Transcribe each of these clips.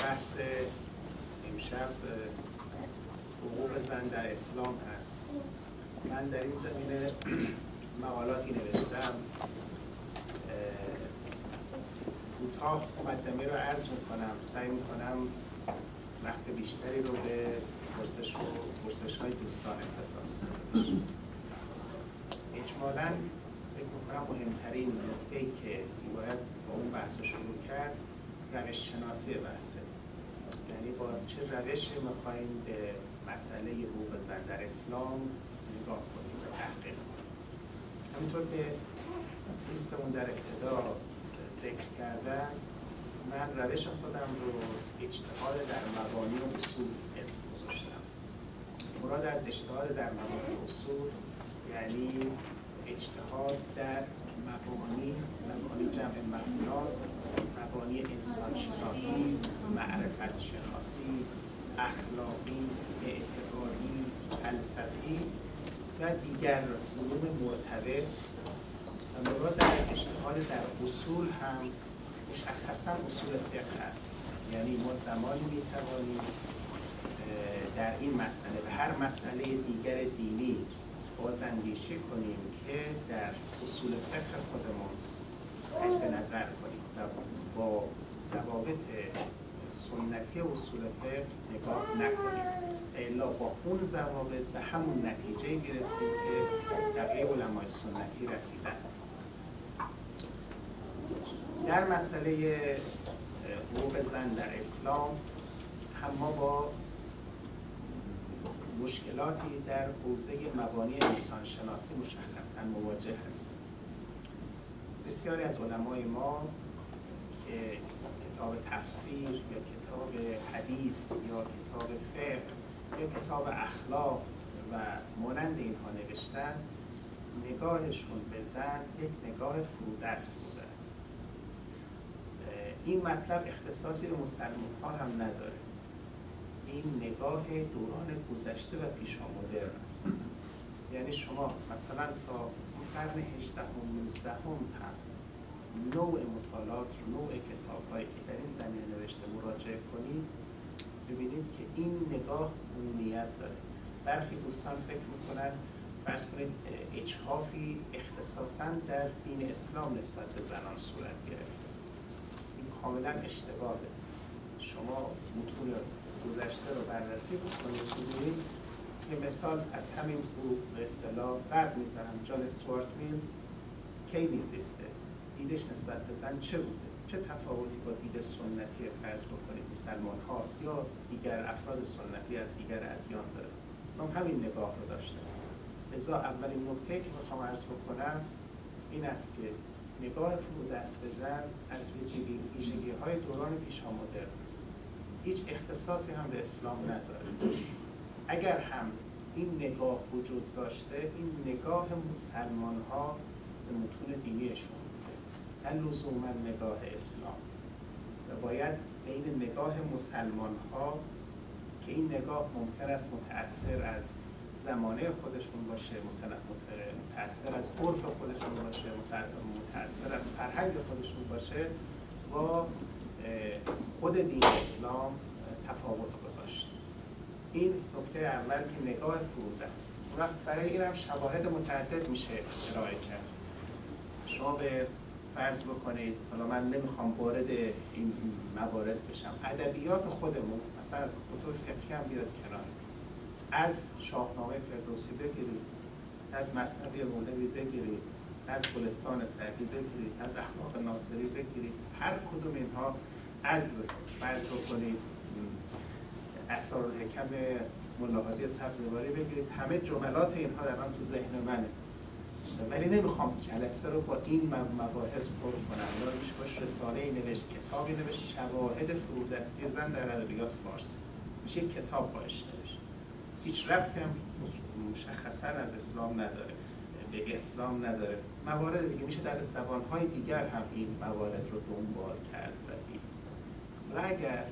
بحث امشب حقوق زن در اسلام هست. من در این زمینه مقالاتی نوشتم. کوتاه مقدمه رو عرض میکنم. سعی میکنم وقت بیشتری رو به پرسش‌های دوستان اختصاص بدم. اجمالاً فکر میکنم مهمترین نکته‌ای که باید با اون بحث رو شروع کرد روش شناسی بحثه. یعنی با چه روشی میخواییم به مسئله حقوق زن در اسلام نگاه کنیم و تحقیق کنیم. همینطور که دوستمون در ابتدا ذکر کردن، من روش خودم رو اجتهاد در مبانی و اصول اسم گذاشتم. مراد از اجتهاد در مبانی و اصول یعنی اجتهاد در مبانی جمع مبناست، مبانی انسان شناسی، معرفت شناسی، اخلاقی، اعتقادی، فلسفی و دیگر علوم مرتبط. و مراد در اجتهاد در اصول هم مشخصا اصول فقه هست. یعنی ما زمانی میتوانیم در این مسئله و هر مسئله دیگر دینی بازاندیشی کنیم که در اصول فقه خودمون مد نظر کنیم و با ضوابط سنتی اصول فقه نگاه نکنیم، الا با اون ضوابط به همون نتیجه میرسیم که بقیه علمای سنتی رسیدن. در مسئله حقوق زن در اسلام هم ما با مشکلاتی در حوزه مبانی انسان شناسی مشخصاً مواجه هستیم. بسیاری از علمای ما که کتاب تفسیر یا کتاب حدیث یا کتاب فقه یا کتاب اخلاق و مانند اینها نوشتن، نگاهشون به زن یک نگاه فرودست بوده است. این مطلب اختصاصی به مسلمان ها هم نداره. این نگاه دوران گذشته و پیشامدرن است. یعنی شما مثلا تا قرن 18 و 19 هم نوع مطالعات رو، نوع کتاب‌هایی که در این زمینه نوشته مراجعه کنید، ببینید که این نگاه عمومیت داره. برخی دوستان فکر میکنن فرض کنید اجحافی اختصاصاً در دین اسلام نسبت به زنان صورت گرفته. این کاملا اشتباهه. شما متون گذشته رو بررسی بکنید، ببینید که مثال از همین گروه به اصطلاح بعد میزنم جان استوارت میل کی میزیسته، دیدش نسبت به زن چه بوده، چه تفاوتی با دید سنتی فرض بکنید مسلمان ها یا دیگر افراد سنتی از دیگر ادیان داره. من همین نگاه رو داشتم. لذا اولین نکته که میخوام عرض بکنم این است که نگاه فرودست به زن از ویژگی های دوران پیشامدرن است. هیچ اختصاصی هم به اسلام نداره. اگر هم این نگاه وجود داشته، این نگاه مسلمان ها به متون دینیشون بوده، نه لزوما نگاه اسلام. و باید بین نگاه مسلمان ها که این نگاه ممکن است متأثر از زمانه خودشون باشه، متأثر از عرف خودشون باشه، متأثر از فرهنگ خودشون باشه، با خود دین اسلام تفاوت گذاشت. این نکته اول که نگاه فرود است. برای این هم شواهد متعدد میشه ارائه کرد. شما به فرض بکنید، حالا من نمیخوام وارد این موارد بشم، ادبیات خودمون مثلا از کتب فقهی هم بیاد کنار، از شاهنامه فردوسی بگیرید، از مثنوی مولوی بگیرید، از گلستان سعدی بگیرید، از اخلاق ناصری بگیرید، هر کدوم اینها، از فرض بکنید اسرارالحکم ملا حاجی سبزواری بگیرید، همه جملات اینها در من تو ذهن منه، ولی نمیخوام جلسه رو با این مباحث پر کنم. یا باش رساله‌ای نوشت، کتابی نوشت، شواهد فرودستی زن در ادبیات فارسی، میشه کتاب باش نوشت. هیچ ربطی هم مشخصا از اسلام نداره، به اسلام نداره. موارد دیگه میشه در زبان‌های دیگر هم این موارد رو دنبال کرد و دید. و اگر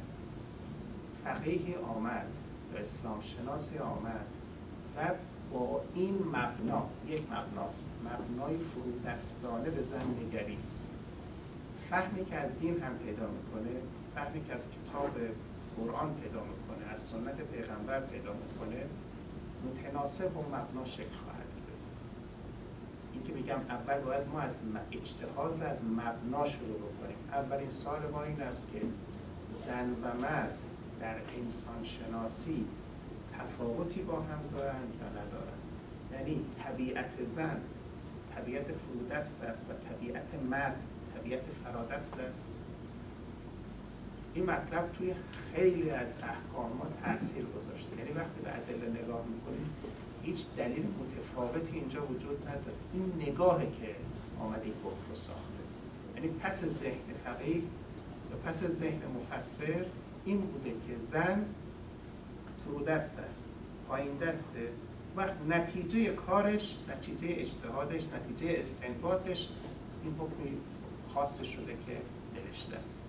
فقیهی آمد و اسلام شناسی آمد و با این مبنا، یک مبناست، مبنای فرودستانه به زن نگریست، فهمی که از دین هم پیدا میکنه، فهمی که از کتاب قرآن پیدا میکنه، از سنت پیغمبر پیدا میکنه، متناسب با مبنا شکل خواهد گرفت. این که میگم اول باید ما از اجتهاد رو از مبنا شروع بکنیم. اولین سوال ما این است که زن و مرد در انسان شناسی تفاوتی با هم دارند یا ندارند؟ یعنی طبیعت زن طبیعت فرودست است و طبیعت مرد طبیعت فرادست است. این مطلب توی خیلی از احکامات تاثیر گذاشته. یعنی وقتی به ادله نگاه میکنیم هیچ دلیل متفاوتی اینجا وجود نداره. این نگاهی که آمده این کفر رو ساخته. یعنی پس ذهن فقیه یا پس ذهن مفسر این بوده که زن فرودست است، پایین دسته، وقت نتیجه کارش، نتیجه اجتهادش، نتیجه استنباطش این حکمی خاص شده که نوشته است.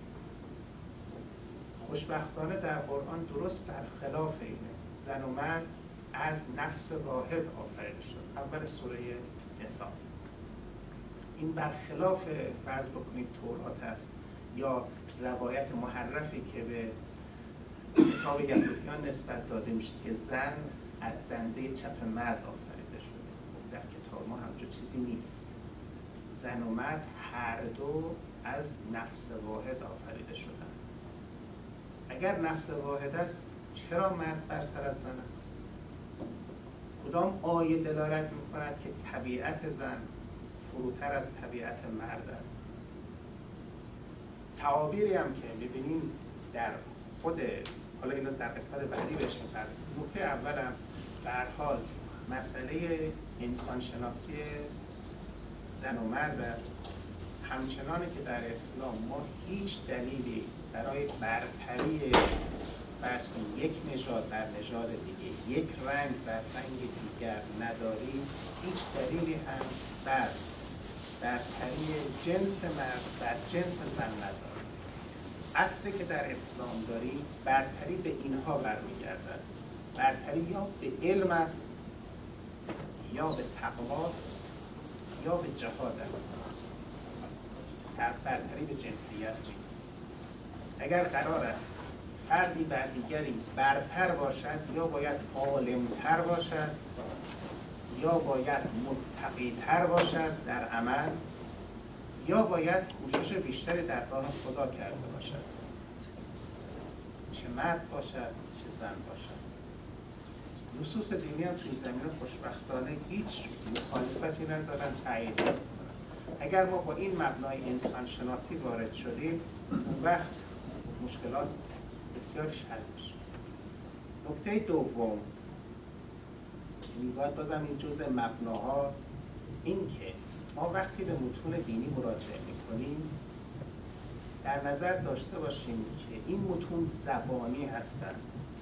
خوشبختانه در قرآن درست برخلاف اینه. زن و مرد از نفس واحد آفریده شد. اول سوره نساء. این برخلاف فرض بکنید تورات است یا روایت محرفی که به کتاب یهودیان نسبت داده میشه که زن از دنده چپ مرد آفریده شده. در کتاب ما همچون چیزی نیست. زن و مرد هر دو از نفس واحد آفریده شدن. اگر نفس واحد است چرا مرد برتر از زن است؟ کدام آیه دلالت می‌کند که طبیعت زن فروتر از طبیعت مرد است؟ تعابیری هم که می‌بینیم در خود، حالا اینو در قسمت بعدی بهش می‌پردازیم. نکته اولم به هر حال مسئله انسان شناسی زن و مرد است. همچنانه که در اسلام ما هیچ دلیلی برای برتری فرض کنید یک نژاد بر نژاد دیگه، یک رنگ بر رنگ دیگر نداریم، هیچ دلیلی هم بر برتری جنس مرد بر جنس زن نداریم. اصلی که در اسلام داریم برتری به اینها برمیگردد. برتری یا به علم است، یا به تقواست، یا به جهاد است. برتری به جنسیت نیست. اگر قرار است فردی بر دیگری برتر باشد، یا باید عالمتر باشد، یا باید متقی‌تر باشد در عمل، یا باید کوشش بیشتری در راه خدا کرده باشد. چه مرد باشد چه زن باشد. نصوص دینی هم توی زمینه خوشبختانه هیچ مخالفتی ندارن، تایید می‌کنن. اگر ما با این مبنای انسان شناسی وارد شدیم، اون وقت مشکلات بسیارش حل میشه. نکته دوم، باید بازم این جزء مبناهاست، این که ما وقتی به متون دینی مراجعه میکنیم در نظر داشته باشیم که این متون زبانی هستند.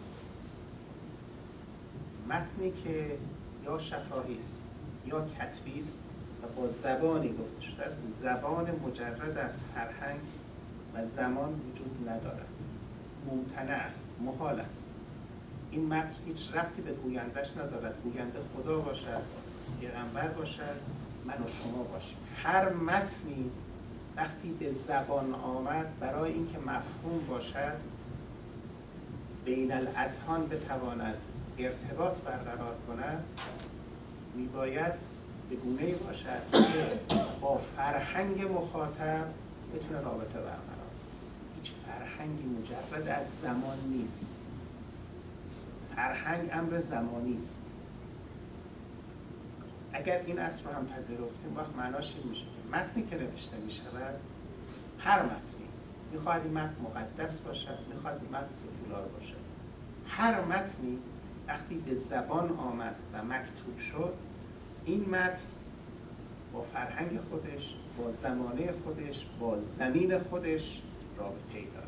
متنی که یا شفاهی است یا کتبی است و با زبانی گفته شده است، زبان مجرد از فرهنگ و زمان وجود ندارد. ممتنع است، محال است. این متن هیچ ربطی به گویندش ندارد. گوینده خدا باشد، پیغمبر باشد، من و شما باشیم. هر متنی وقتی به زبان آمد برای اینکه مفهوم باشد، بین الاذهان بتواند ارتباط برقرار کند، میباید به گونه‌ای باشد که با فرهنگ مخاطب بتونه رابطه برقرار. هیچ فرهنگی مجرد از زمان نیست. فرهنگ امر زمانی است. اگر این اصل رو هم پذیرفتیم، وقت معناش این میشه که متنی که نوشته میشود، هر متنی، میخواد این متن مقدس باشد، میخواد این متن سکولار باشد، هر متنی وقتی به زبان آمد و مکتوب شد، این متن با فرهنگ خودش، با زمانه خودش، با زمین خودش رابطه‌ای دارد.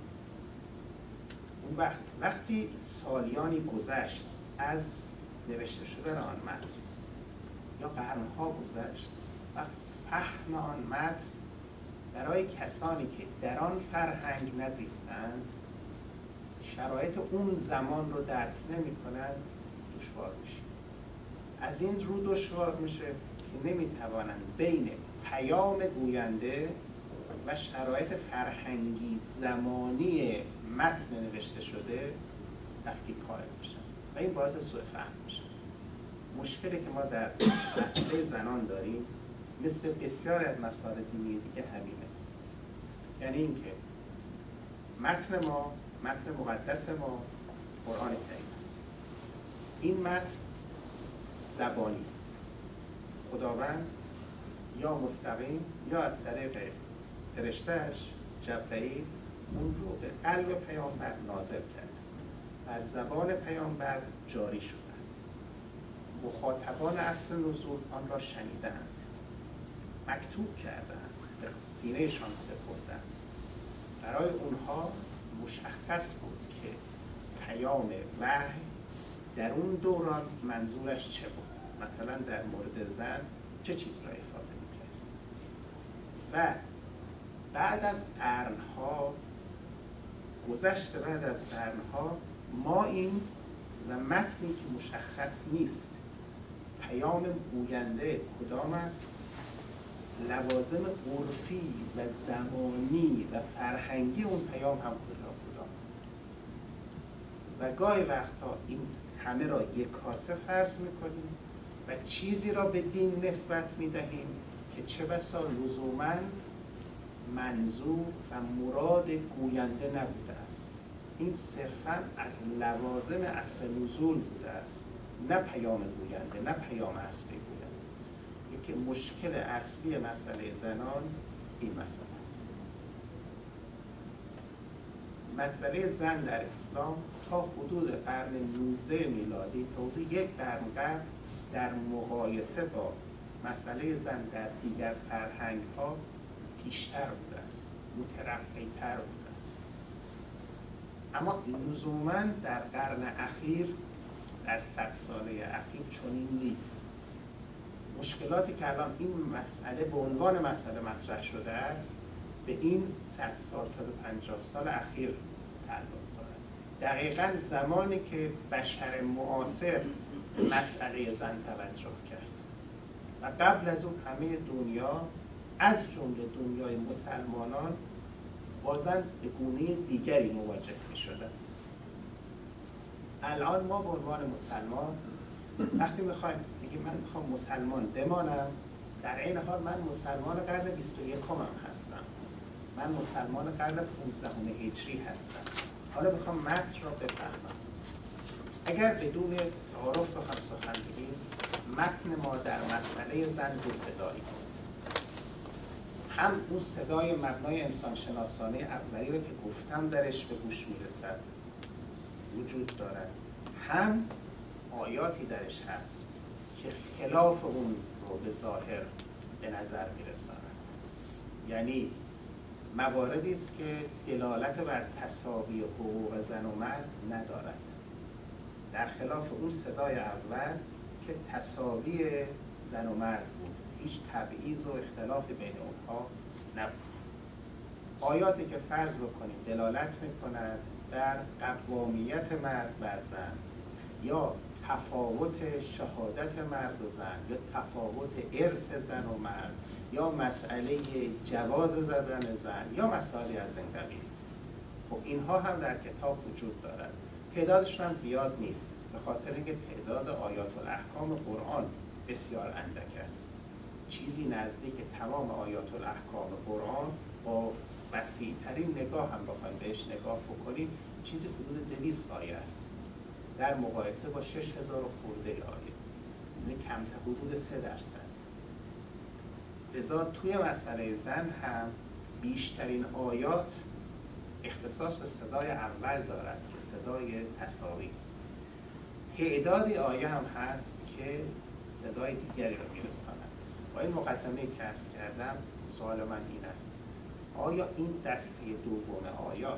اون وقتی سالیانی گذشت از نوشته شدن آن متن یا قرنها گذشت و فهم آن متن برای کسانی که در آن فرهنگ نزیستند، شرایط اون زمان رو درک نمی‌کنند، دشوار میشه. از این رو دشوار میشه که نمیتوانند بین پیام گوینده و شرایط فرهنگی زمانی متن نوشته شده تفکیک قائل میشن و این باعث سوء فهم میشه. مشکلی که ما در مسئله زنان داریم مثل بسیار از مسائل دینی دیگه همینه، یعنی اینکه متن مقدس ما قرآن کریم است. این متن زبانی است. خداوند یا مستقیم یا از طریق فرشته‌اش جبرئیل اون رو به قلب پیامبر نازل کرده، بر زبان پیامبر جاری شده است. مخاطبان اصل نزول آن را شنیدند، مکتوب کردند، به سینه‌شان سپردند. برای اونها مشخص بود که پیام وحی در اون دوران منظورش چه بود. مثلا در مورد زن چه چیز را افاده می‌کرد. و بعد از قرن‌ها گذشته، بعد از قرن‌ها ما این و متنی که مشخص نیست پیام گوینده کدام است، لوازم عرفی و زمانی و فرهنگی اون پیام هم کدام و گاهی وقتا این همه را یک کاسه فرض میکنیم و چیزی را به دین نسبت میدهیم که چه بسا لزوماً منظور و مراد گوینده نبوده است. این صرفاً از لوازم اصل نزول بوده است، نه پیام گوینده، نه پیام اصلی گوینده. یکی مشکل اصلی مسئله زنان این مسئله است. مسئله زن در اسلام تا حدود قرن 19 میلادی تا حدود یک قرن قبل در مقایسه با مسئله زن در دیگر فرهنگ‌ها پیشتر بوده است، مترقی‌تر بوده است. اما لزوماً در قرن اخیر، در 100 ساله اخیر چنین نیست. مشکلاتی که الان این مسئله به عنوان مسئله مطرح شده است به این 100 سال 150 سال اخیر تعلق دارد. دقیقاً زمانی که بشر معاصر مسئله زن توجه کرد و قبل از اون همه دنیا از جمله دنیای مسلمانان با زن به گونه دیگری مواجه می شدن. الان ما به عنوان مسلمان وقتی میخوایم بگیم من میخوام مسلمان بمانم، در این حال من مسلمان قرن 21 هم هستم، من مسلمان قرن 15 هجری هستم، حالا میخوام متن را بفهمم. اگر بدون تعارف و همسخنگی متن ما در مسئله زن دو صدایی است. هم اون صدای مبنای انسانشناسانه اولی رو که گفتم درش به گوش میرسد وجود دارد، هم آیاتی درش هست که خلاف اون رو به ظاهر به نظر میرساند. یعنی مواردی است که دلالت بر تساوی حقوق زن و مرد ندارد، در خلاف اون صدای اول که تساوی زن و مرد بود، هیچ تبعیض و اختلافی بین اونها نبود. آیاتی که فرض بکنیم دلالت میکند در قوامیت مرد بر زن یا تفاوت شهادت مرد و زن یا تفاوت ارث زن و مرد یا مسئله جواز زدن زن یا مسائلی از این قبیل، خب اینها هم در کتاب وجود دارد. تعدادشون هم زیاد نیست به خاطر اینکه تعداد آیات الاحکام قرآن بسیار اندک است. چیزی نزدیک تمام آیات الاحکام قرآن با وسیع‌ترین نگاه هم بخوایم بهش نگاه بکنیم چیزی حدود 200 آیه است در مقایسه با 6000 خورده آیه، یعنی کمتر، حدود 3%. لذا توی مسئله زن هم بیشترین آیات اختصاص به صدای اول دارد که صدای تساوی است. تعدادی آیه هم هست که صدای دیگری را میرساند. با این مقدمه که عرض کردم سوال من این است: آیا این دسته دوم آیات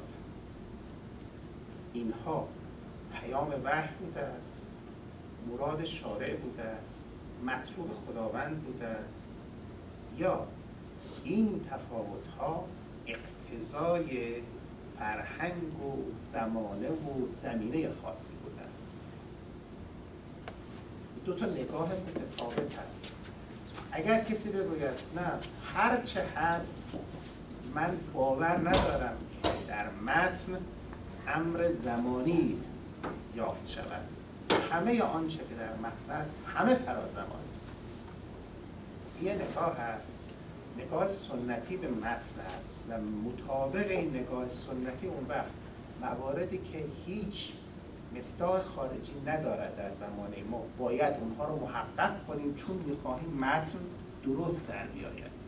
اینها پیام وحی بوده است، مراد شارع بوده است، مطلوب خداوند بوده است، یا این تفاوت‌ها اقتضای فرهنگ و زمانه و زمینه خاصی بوده است؟ دو تا نگاه متفاوت هست. اگر کسی بگوید نه هر چه هست من باور ندارم که در متن امر زمانی یافت شود. همه آنچه که در متن است همه فرازمانی است. یه نگاه هست، نگاه سنتی به متن است و مطابق این نگاه سنتی اون وقت مواردی که هیچ مصداق خارجی ندارد در زمانه ما باید اونها رو محقق کنیم چون میخواهیم متن درست در بیاید.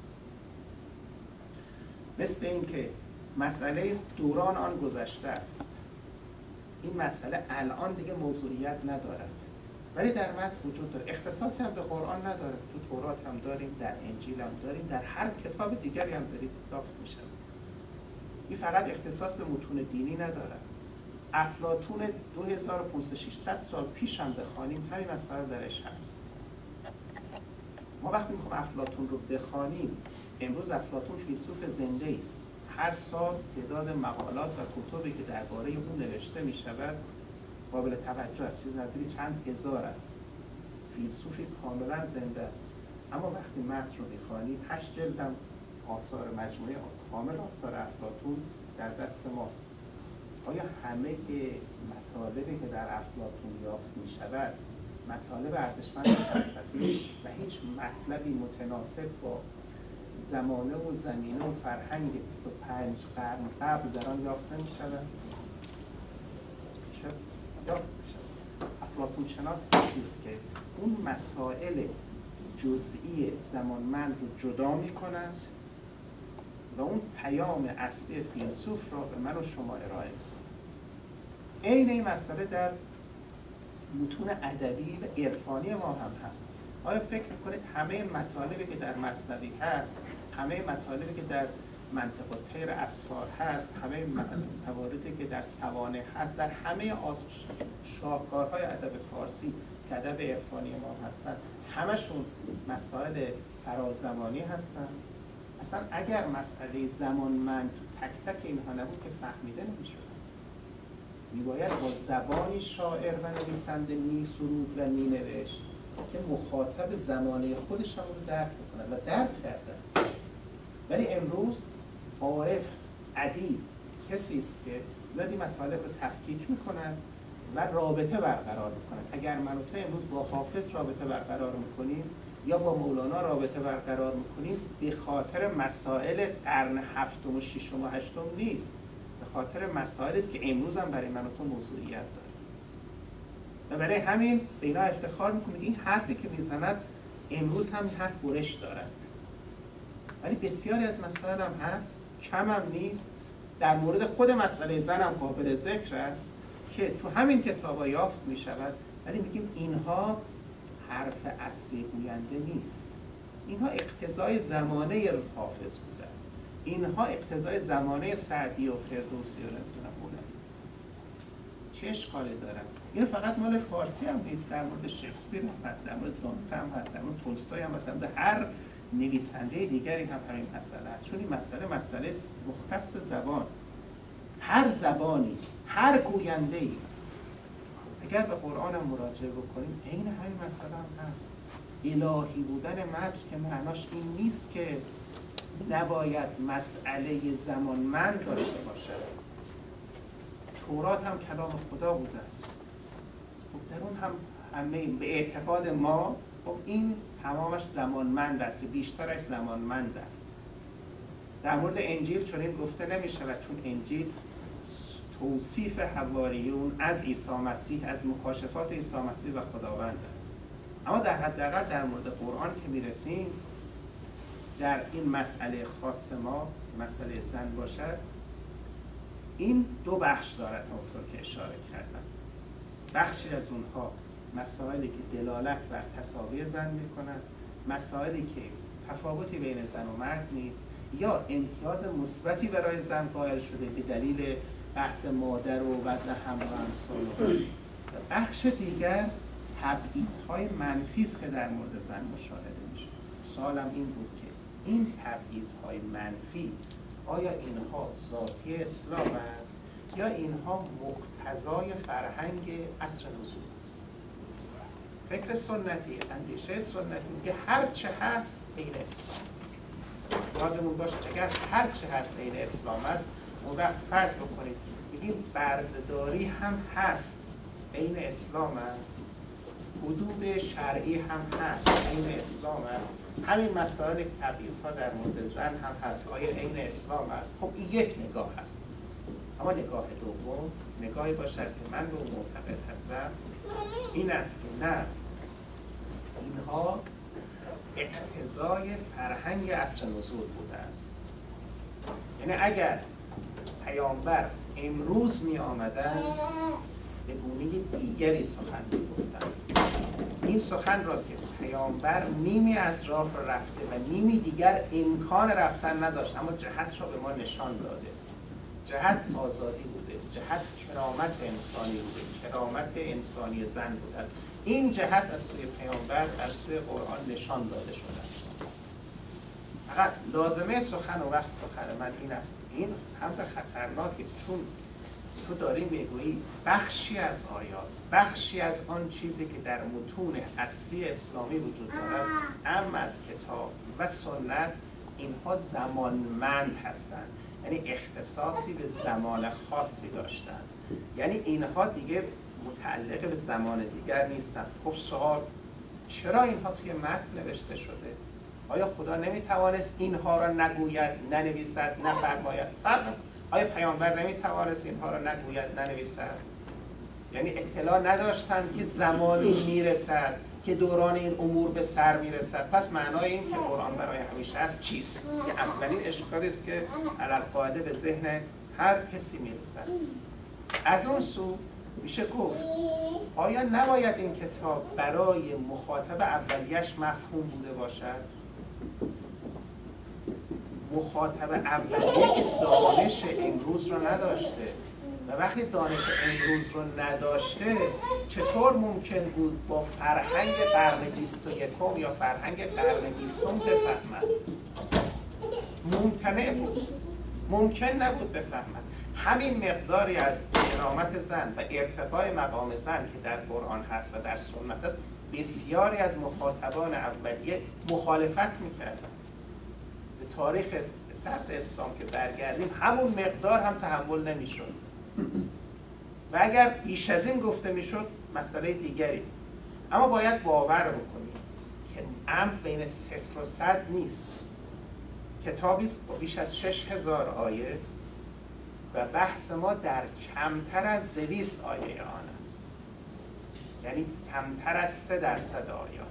مثل اینکه مسئله است دوران آن گذشته است، این مسئله الان دیگه موضوعیت ندارد ولی در متن وجود داره. اختصاصی هم به قرآن نداره، تو تورات هم داریم، در انجیل هم داریم، در هر کتاب دیگری هم دارید یافت میشه. این فقط اختصاص به متون دینی نداره. افلاطون 2500 سال پیش هم بخوانیم همین مسائل درش هست. ما وقتی میخوام افلاطون رو بخوانیم، امروز افلاطون فیلسوف زنده است. هر سال تعداد مقالات و کتبی که درباره او نوشته می شود قابل توجه است، چیز نظری چند هزار است. فیلسوفی کاملا زنده است. اما وقتی متن رو میخوانیم 8 جلد هم آثار مجموعه کامل آثار افلاطون در دست ماست. آیا همه مطالبی که در افلاطون یافت می شود مطالب ارزشمند فلسفی و هیچ مطلبی متناسب با زمانه و زمینه و فرهنگ 25 قرن قبل در آن یافت نمی شود؟ یافت می شود. افلاطون شناس کسیست که اون مسائل جزئی زمانمند رو جدا می کند و اون پیام اصلی فیلسوف را به من و شما ارائه می کند. عین این مسئله در متون ادبی و عرفانی ما هم هست. آیا فکر میکنید همه مطالبی که در مثنوی هست، همه مطالبی که در منطق الطیر عطار هست، همه مواردی که در سوانح هست، در همه شاهکارهای ادب فارسی که ادب عرفانی ما هستند، همشون مسائل فرازمانی هستند؟ اصلا اگر مسئله زمانمند تک تک اینها نبود که فهمیده نمیشد. میباید با زبانی شاعر و نویسنده میسرود و مینوشت که مخاطب زمانه خودش هم رو درک بکنه و درک کرده است. ولی امروز عارف، ادیب کسی است که میاد این مطالب رو تفکیک میکنن و رابطه برقرار میکنن. اگر من و تو امروز با حافظ رابطه برقرار میکنیم یا با مولانا رابطه برقرار میکنیم به خاطر مسائل قرن هفتم و ششم و هشتم نیست، به خاطر مسائلی است که امروز هم برای من و تو موضوعیت داره و برای همین به اینا افتخار میکنیم. این حرفی که میزند امروز هم این حرف برش دارد. ولی بسیاری از مسائل هم هست، کم هم نیست، در مورد خود مسئله زن هم قابل ذکر است که تو همین کتابا یافت میشود، ولی میگیم اینها حرف اصلی گوینده نیست. اینها اقتضای زمانه حافظ بوده، اینها اقتضای زمانه سعدی و فردوسی و نمیدونم بولندی. چه اشکالی دارن؟ این فقط مال فارسی هم نیست، در مورد شکسپیر هم هست، در مورد دانته هم هست، در مورد تولستوی هم هست، در هر نویسنده دیگری هم همین مسئله است. چون این مسئله است مختص زبان. هر زبانی، هر گوینده‌ای اگر به قرآن هم مراجعه بکنیم عین همین مسئله هم هست. الهی بودن متن که معناش این نیست که نباید مسئله زمانمند داشته باشد. تورات هم کلام خدا بوده است. خب در اون هم همه به اعتقاد ما خب این تمامش زمانمند است، بیشترش زمانمند است. در مورد انجیل چنین گفته نمی شود چون انجیل توصیف حواریون از عیسی مسیح، از مکاشفات عیسی مسیح و خداوند است. اما در حداقل در مورد قرآن که میرسیم، در این مسئله خاص ما، مسئله زن باشد، این دو بخش دارد همونطور که اشاره کردم. بخشی از اونها مسائلی که دلالت بر تساوی زن میکنند، مسائلی که تفاوتی بین زن و مرد نیست یا امتیاز مثبتی برای زن قائل شده به دلیل بحث مادر و وضع حمل و امثال. بخش دیگر تبعیض‌های منفی است که در مورد زن مشاهده میشه. سوالم این بود که این تبعیض‌های منفی آیا اینها ذاتی اسلام است یا اینها مقتضای فرهنگ عصر نزول است؟ فکر سنتی، اندیشه سنتی که هر چه هست غیر اسلام است. یادمون باشه اگر هر چه هست عین اسلام است، اون وقت فرض بکنید بگیم بردهداری هم هست عین اسلام است، حدود شرعی هم هست عین اسلام است، همین مسائل تبعیض‌ها در مورد زن هم هست آیا عین اسلام است. خب این یک نگاه هست. اما نگاه دوم نگاهی باشد که من به اون معتقد هستم این است که نه، اینها اقتضای فرهنگ عصر نزول بوده است. یعنی اگر پیامبر امروز می آمدن به گونه دیگری سخن می گفتن، این سخن را که پیامبر نیمی از راه را رفته و نیمی دیگر امکان رفتن نداشت اما جهت را به ما نشان داده، جهت آزادی بوده، جهت کرامت انسانی بوده، کرامت انسانی زن بوده، این جهت از سوی پیامبر از سوی قرآن نشان داده شده است. فقط لازمه سخن و وقت سخن من این است، این هم خطرناکی است چون تو داری میگویی بخشی از آیات، بخشی از آن چیزی که در متون اصلی اسلامی وجود دارد اما از کتاب و سنت اینها زمانمند هستند، یعنی اختصاصی به زمان خاصی داشتند، یعنی اینها دیگه متعلق به زمان دیگر نیستند. خب سوال چرا اینها توی متن نوشته شده؟ آیا خدا نمیتوانست اینها را نگوید، ننویسد، نفرماید؟ آیا پیامبر نمیتوانست اینها را نگوید، ننویسد؟ یعنی اطلاع نداشتند که زمانی میرسد که دوران این امور به سر میرسد. پس معنای این که قرآن برای همیشه است چیست؟ یه اولین اشکالی است که علالقاعده به ذهن هر کسی میرسد. از اون سو میشه گفت آیا نباید این کتاب برای مخاطب اولیش مفهوم بوده باشد؟ مخاطب اولیه که دانش امروز رو نداشته و وقتی دانش امروز رو نداشته چطور ممکن بود با فرهنگ قرن 21 یا فرهنگ قرن 20 بفهمد؟ ممکنه بود، ممکن نبود بفهمد. همین مقداری از کرامت زن و ارتقای مقام زن که در قرآن هست و در سنت هست بسیاری از مخاطبان اولیه مخالفت میکردن. به تاریخ سرد اسلام که برگردیم همون مقدار هم تحمل نمیشد و اگر بیش از این گفته میشد مسئله دیگری. اما باید باور بکنیم که امر بین 0 و 100 نیست. کتابی است با بیش از 6000 آیه و بحث ما در کمتر از 200 آیه آن است، یعنی کمتر از 3% آیات.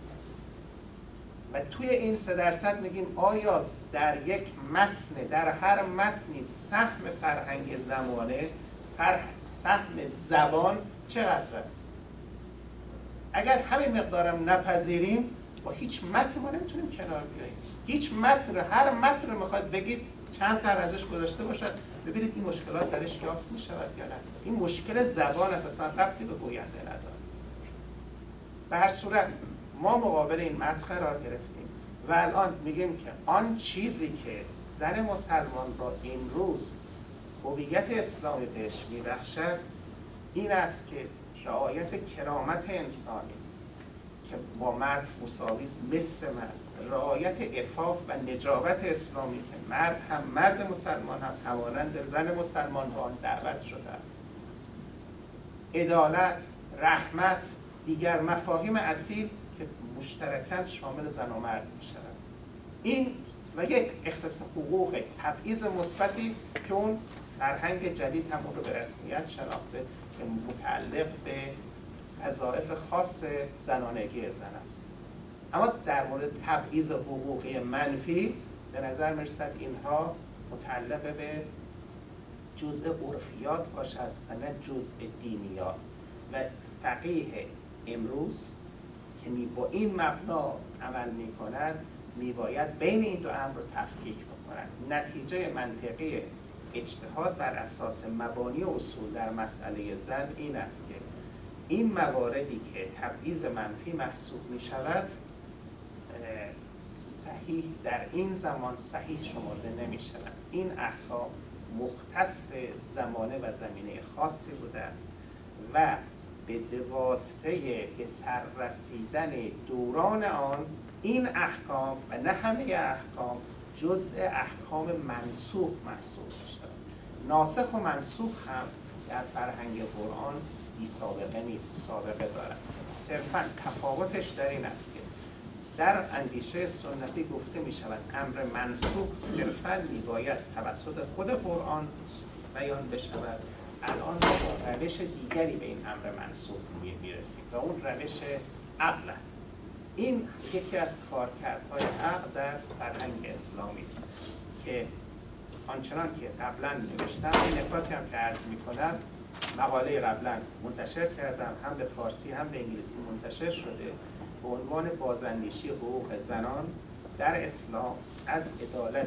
و توی این 3% میگیم آیا در یک متن، در هر متنی سهم فرهنگ زمانه، سهم زبان چقدر است؟ اگر همین مقدارم نپذیریم با هیچ متن ما نمیتونیم کنار بیاییم. هیچ متن رو، هر متن رو میخواد بگید چند تا ازش گذاشته باشد ببینید این مشکلات درش یافت میشود یا نه. این مشکل زبان اساسا ربطی به گوینده نداره. به هر صورت ما مقابل این متن قرار گرفتیم و الان میگیم که آن چیزی که زن مسلمان را امروز هویت اسلامی بهش میبخشد این است که رعایت کرامت انسانی که با مرد مساوی است مثل مرد، رعایت عفاف و نجابت اسلامی که مرد هم مرد مسلمان هم همانند زن مسلمان به آن دعوت شده است، عدالت، رحمت، دیگر مفاهیم اصیل که مشترکاً شامل زن و مرد می شود. این و یک اختصاص حقوق تبعیض مثبتی که اون فرهنگ جدید هم اون رو به رسمیت شناخته که متعلق به وظایف خاص زنانگی زن است. اما در مورد تبعیض حقوقی منفی به نظر می‌رسد اینها متعلق به جزء عرفیات باشد و نه جزء دینیات و فقیه امروز که با این مبنا عمل می‌کند میباید بین این دو امر رو تفکیک بکنند. نتیجه منطقی اجتهاد بر اساس مبانی و اصول در مسئله زن این است که این مواردی که تبعیض منفی محسوب می شود صحیح در این زمان صحیح شمرده نمی شود. این احکام مختص زمانه و زمینه خاصی بوده است و به واسطه به سر رسیدن دوران آن این احکام و نه همه احکام جزء احکام منسوخ محسوب میشه. ناسخ و منسوخ هم در فرهنگ قرآن بی سابقه نیست، سابقه دارد. صرفاً تفاوتش در این است که در اندیشه سنتی گفته می شود امر منسوخ صرفاً میباید توسط خود قرآن بیان بشود. الان ما با روش دیگری به این امر منسوخ میرسیم و اون روش عقل است. این یکی از کارکردهای عقل در فرهنگ اسلامی است که آنچنان که قبلا نوشتم، این نکاتی هم که عرض میکنم مقاله قبلا منتشر کردم، هم به فارسی هم به انگلیسی منتشر شده، به عنوان بازاندیشی حقوق زنان در اسلام از عدالت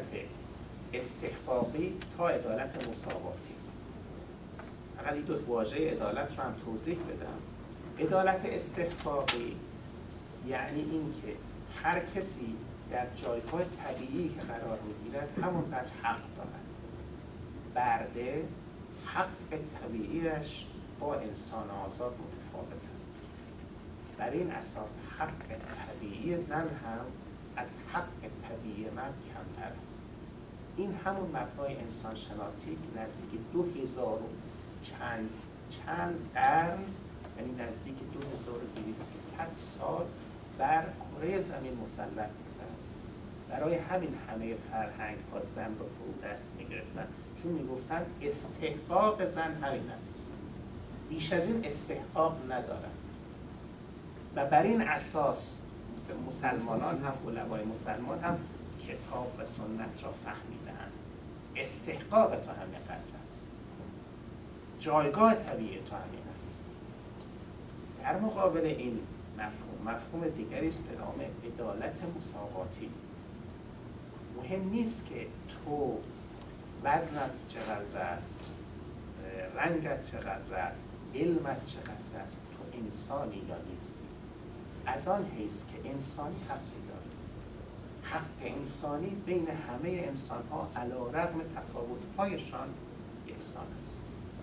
استحقاقی تا عدالت مساواتی. فقط این دو واژه عدالت رو هم توضیح بدم. عدالت استحقاقی یعنی این که هر کسی در جایگاه طبیعی که قرار میگیرد همونقدر حق دارد. برده حق طبیعیش با انسان آزاد متفاوت است. بر این اساس حق طبیعی زن هم از حق طبیعی مرد کمتر است. این همون مبنای انسان شناسی که نزدیک 2000 چند قرن، یعنی نزدیک 2200 سال بر کره زمین مسلط بوده است. برای همین همه فرهنگ ها زن رو فرو دست میگرفتن، چون میگفتن استحقاق زن همین است، بیش از این استحقاق ندارد. و بر این اساس مسلمانان هم علمای مسلمان هم کتاب و سنت را فهمیدن. استحقاق تو همین قدر است، جایگاه طبیعی تو همین است. در مقابل این مفهوم دیگری است به نام عدالت مساواتی. مهم نیست که تو وزنت چقدر است، رنگت چقدر است، علمت چقدر است، تو انسانی یا نیستی. از آن حیث که انسانی حقی داری. حق انسانی بین همه انسان ها علی رغم تفاوت‌هایشان یکسان است.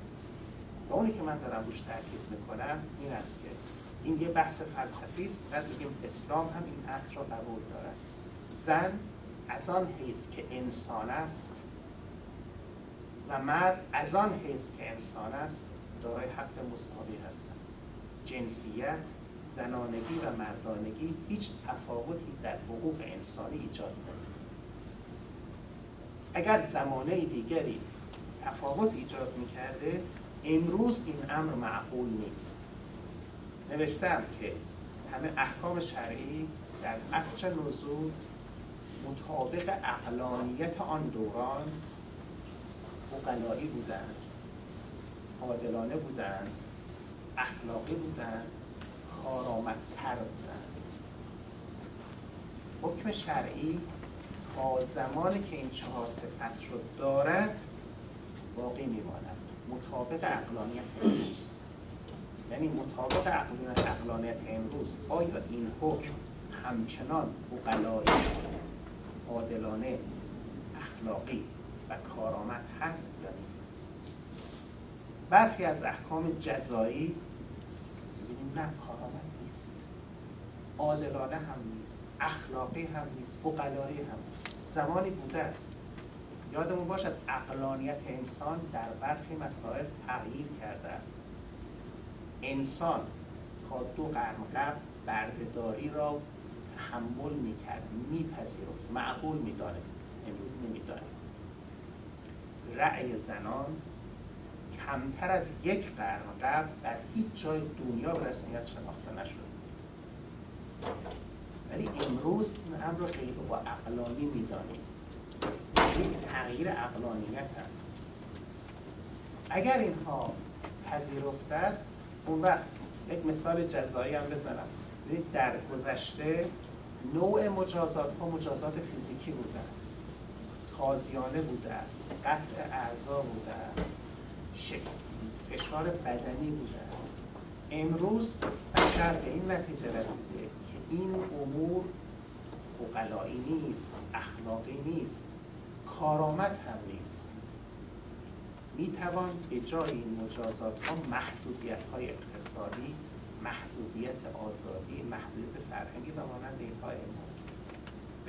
و اونی که من دارم روش تاکید میکنم این است که این یه بحث فلسفی است. بعد میگیم اسلام هم این اصل را قبول دارد. زن از آن حیث که انسان است و مرد از آن حیث که انسان است دارای حق مساوی هستند. جنسیت، زنانگی و مردانگی هیچ تفاوتی در حقوق انسانی ایجاد نمی‌کند. اگر زمانه دیگری تفاوت ایجاد می‌کرده، امروز این امر معقول نیست. نوشتم که همه احکام شرعی در عصر نزول مطابق عقلانیت آن دوران عقلایی بودند، عادلانه بودند، اخلاقی بودند، کارآمدتر بودند. حکم شرعی تا زمانی که این چهار صفت رو دارد باقی میماند، مطابق عقلانیت امروز. یعنی مطابق عقلانیت امروز آیا این حکم همچنان عقلایی، عادلانه، اخلاقی و کارآمد هست یا نیست؟ برخی از احکام جزایی ببینیم نه، کارآمد نیست، عادلانه هم نیست، اخلاقی هم نیست، عقلایی هم نیست. زمانی بوده است. یادمون باشد عقلانیت انسان در برخی مسائل تغییر کرده است. انسان تا 2 قرن قبل بردهداری را تحمل میکرد، میپذیرفت، معقول میدانست. امروز نمیدانیم. رأی زنان کمتر از 1 قرن قبل در هیچ جای دنیا به رسمیت شناخته نشد. ولی امروز این امر را غیر با عقلانی میدانیم. این تغییر عقلانیت است. اگر اینها پذیرفته است، اون وقت یک مثال جزایی هم بزنم. در گذشته نوع مجازات ها مجازات فیزیکی بوده است، تازیانه بوده است، قطع اعضا بوده است، فشار بدنی بوده است. امروز بشر به این نتیجه رسیده که این امور عقلایی نیست، اخلاقی نیست، کارآمد هم نیست. میتوان به جای این مجازات ها محدودیت های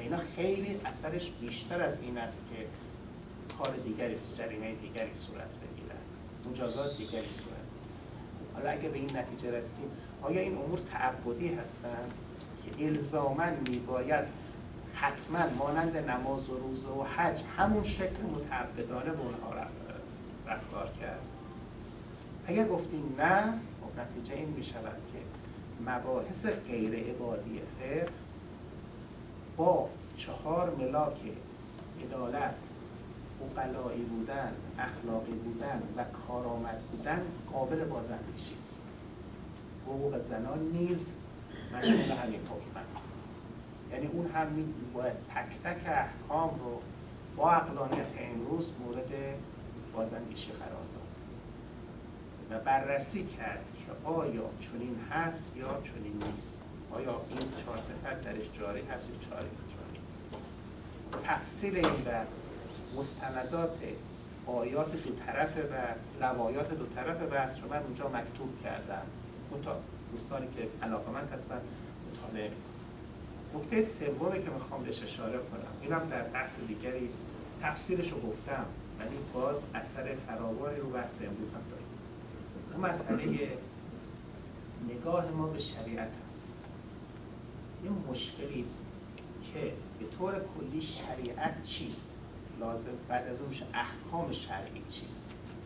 اینا خیلی اثرش بیشتر از این است که کار دیگری، جریمه دیگری صورت بگیرد، مجازات دیگری صورت. حالا اگه به این نتیجه رسیدیم آیا این امور تعبدی هستند که الزاماً میباید حتما مانند نماز و روزه و حج همون شکل متعبدانه به اونها رفتار کرد؟ اگر گفتیم نه، نتیجه این می شود که مباحث غیر عبادی فقه با 4 ملاک عدالت، عقلایی بودن، اخلاقی بودن و کارآمد بودن قابل بازاندیشی است. حقوق زنان نیز مشمول همین حکم است. یعنی اون هم باید تک تک احکام رو با عقلانیت امروز مورد بازاندیشی قرار داد و بررسی کرد که آیا چنین هست یا چنین نیست، آیا این 4 صفت درش جاری هست یا جاری نیست. تفصیل این بحث، مستندات آیات دو طرف بحث، روایات دو طرف بحث رو من اونجا مکتوب کردم. اون تا دوستانی که علاقه‌مند هستن مطالعه می‌کنن. نکته سومی که میخوام بهش اشاره کنم، اینم در بحث دیگری تفصیلش رو گفتم، ولی باز اثر فراوانی رو بحث امروز هم داریم. اون مسئله نگاه ما به شریعت است. یه مشکلی است که به طور کلی شریعت چیست؟ لازم بعد از اون میشه احکام شرعی چیست؟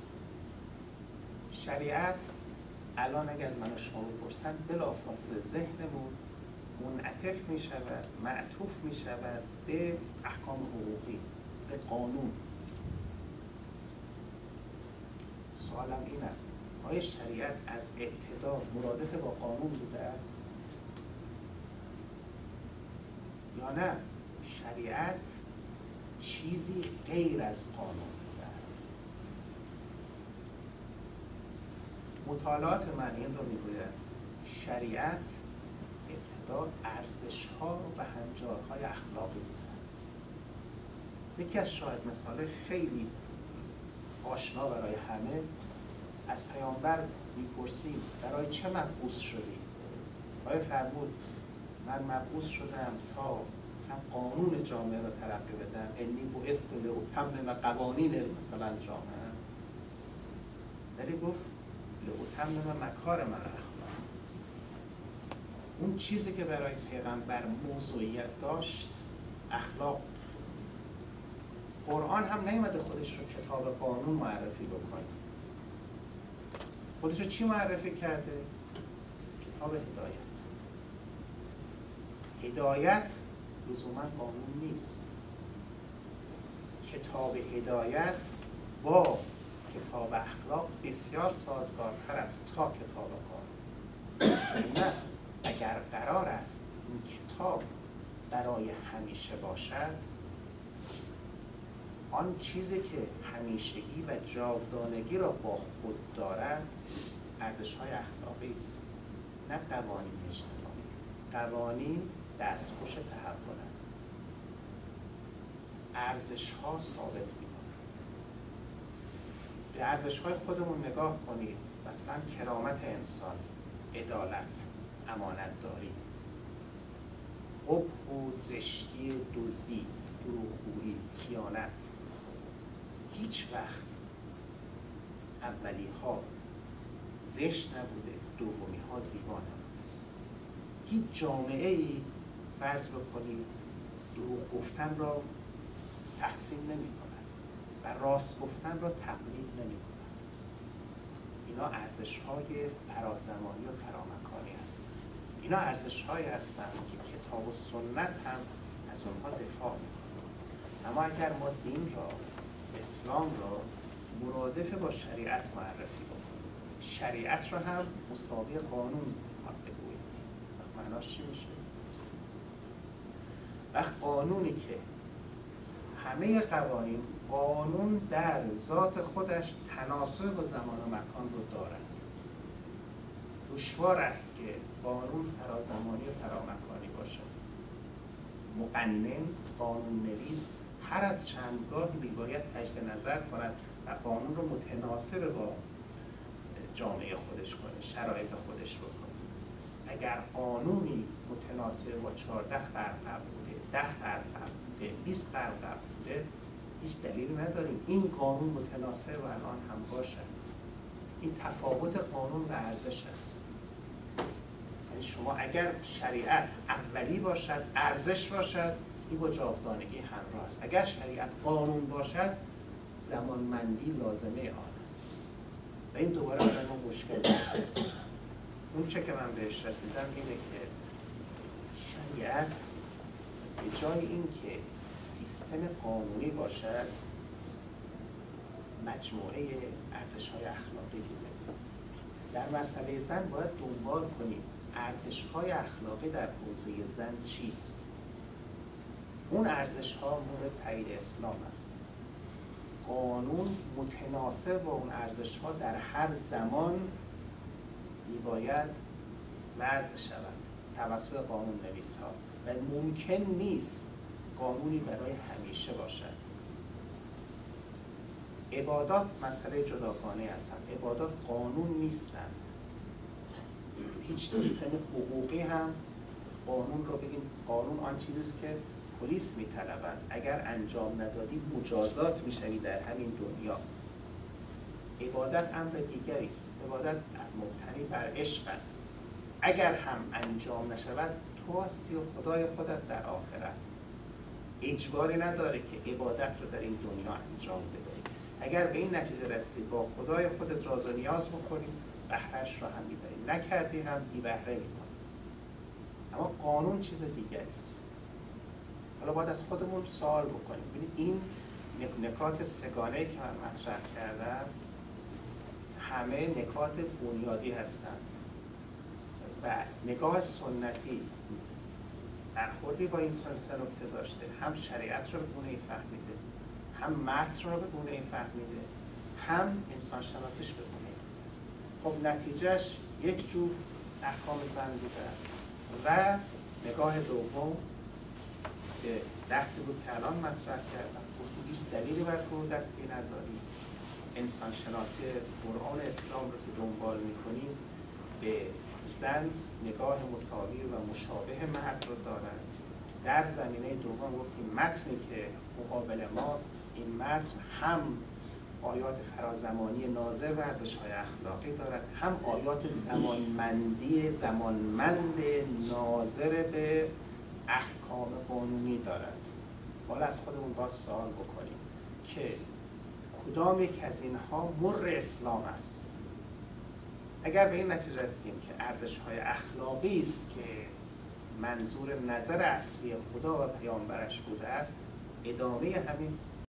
شریعت الان اگر من و شما بپرسن بلافاصله ذهنمون منعطف می شود، معطوف می شود به احکام حقوقی، به قانون. سوالم این است، آیا شریعت از ابتدا مرادف با قانون بوده است؟ یا نه شریعت چیزی غیر از قانون بوده است؟ مطالعات من این رو میگوید شریعت ابتدا ارزش‌ها و هنجارهای اخلاقی بوده است. یکی از شاهد مثال خیلی آشنا برای همه، از پیامبر میپرسیم برای چه مبعوث شدی؟ آیا فرمود من مبعوث شدم تا مثلا قانون جامعه رو ترقی بدم، انی بعثت لاتمم قوانین مثلا جامعه، ولی گفت لاتمم مکارم الاخلاق. اون چیزی که برای پیغمبر موضوعیت داشت اخلاق. قرآن هم نیومده خودش رو کتاب قانون معرفی بکنه. خودش رو چی معرفی کرده؟ کتاب هدایت. هدایت لزوما قانون نیست. کتاب هدایت با کتاب اخلاق بسیار سازگارتر است تا کتاب قانون. نه، اگر قرار است این کتاب برای همیشه باشد، آن چیزی که همیشگی و جاودانگی را با خود دارد ارزش‌های اخلاقی است، نه قوانین اجتماعی. قوانین دستخوش تحولند، ارزش‌ها ثابت می‌مانند. به ارزش‌های خودمون نگاه کنید، مثلا کرامت انسان، عدالت، امانتداری، قبح و زشتی، دزدی، دروغگویی، خیانت. هیچ وقت اولی ها زشت نبوده، دومی ها زیبا نبوده. هیچ جامعه ای فرض بکنید دروغ گفتن را تحسین نمی کند و راست گفتن را تقلید نمی کند. اینا ارزش های فرازمانی و فرامکانی هستند. اینا ارزش هایی هستند که کتاب و سنت هم از اونها دفاع میکنه. اما اگر ما دین را، اسلام را مرادف با شریعت معرفی بکنیم، شریعت را هم مساوی قانون بگوییم، معناش چی میشه؟ وقت قانونی که همه قوانین، قانون در ذات خودش تناسب با زمان و مکان رو دارد. دشوار است که قانون فرازمانی و فرامکانی باشد. مقنن، قانون نویس هر از چندگاه میباید تجدید نظر کند و قانون رو متناسب با جامعه خودش کنه، شرایط خودش بکنه. اگر قانونی متناسب متناسب با 14 قرن قبل بوده، 10 قرن قبل بوده، 20 قرن قبل بوده، هیچ دلیل نداریم این قانون متناسب الان هم باشد. این تفاوت قانون و ارزش است. یعنی شما اگر شریعت اولی باشد، ارزش باشد، این با جاودانگی همراه است. اگر شریعت قانون باشد، زمانمندی لازمه آن است. و این دوباره برای ما مشکل است. اون چه که من بهش رسیدم اینه که شریعت به جای اینکه سیستم قانونی باشد، مجموعه ارزش‌های اخلاقی بوده. در مسئله زن باید دنبال کنیم ارزش‌های اخلاقی در حوزه زن چیست؟ اون ارزش‌ها مورد تایید اسلام است. قانون متناسب با اون ارزش‌ها در هر زمان میباید وضع شود توسط قانون نویس‌ها و ممکن نیست قانونی برای همیشه باشد. عبادات مسئله جداگانه هستند. عبادات قانون نیستند. هیچ سیستم حقوقی هم قانون رو بگیم قانون آن چیزی است که پلیس میطلبند، اگر انجام ندادی مجازات میشوی در همین دنیا. عبادت امر دیگری است. عبادت مبتنی بر عشق است. اگر هم انجام نشود تو هستی و خدای خودت در آخرت. اجباری نداره که عبادت رو در این دنیا انجام بده. اگر به این نتیجه رسیدی با خدای خودت راز و نیاز بکنی، بهره‌اش رو هم میبری، نکردی هم بی بهره میکنی. اما قانون چیز دیگری است. حالا باید از خودمون سوال بکنیم. ببینید این نکات سگانه‌ای که من مطرح کردم همه نکات بنیادی هستند و نگاه سنتی برخوردی با این سه نکته داشته. هم شریعت رو به گونه‌ای فهمیده، هم متن رو به گونه‌ای فهمیده، هم انسان شناسیش به گونه‌ای. خب نتیجهش یک جور احکام زن بوده است. و نگاه دوم که بحثی بود که الان مطرح کردم، گفتیم هیچ دلیلی بر فرودستی نداریم. انسان شناسی قرآن اسلام رو که دنبال می‌کنیم به زن نگاه مساوی و مشابه مرد رو دارد. در زمینه دوم گفتیم متنی که مقابل ماست، این متن هم آیات فرازمانی ناظر و ارزش‌های اخلاقی دارد، هم آیات زمانمند ناظر به احکام قانونی دارد. حالا از خودمون باید سوال بکنیم که کدام یک از اینها مر اسلام است؟ اگر به این نتیجه رسیدیم که ارزش‌های اخلاقی است که منظور نظر اصلی خدا و پیامبرش بوده است، ادامه همین